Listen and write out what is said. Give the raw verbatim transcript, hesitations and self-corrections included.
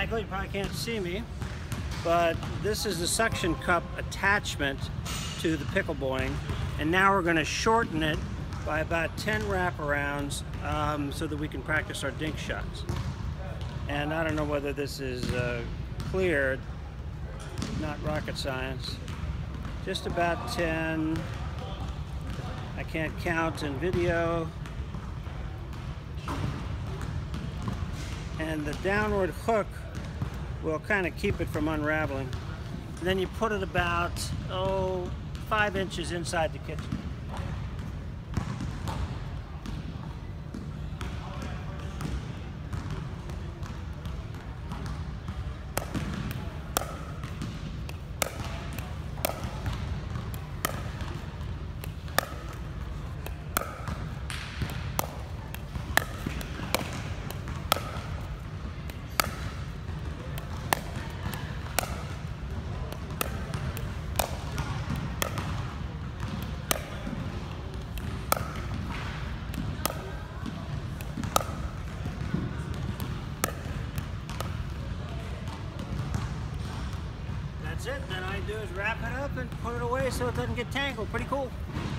Michael. You probably can't see me, but this is the suction cup attachment to the Pickleboing, and now we're going to shorten it by about ten wraparounds um, so that we can practice our dink shots. And I don't know whether this is uh, clear, not rocket science. Just about ten. I can't count in video. And the downward hook will kind of keep it from unraveling. And then you put it about, oh, five inches inside the kitchen. That's it. Then all I do is wrap it up and put it away so it doesn't get tangled. Pretty cool.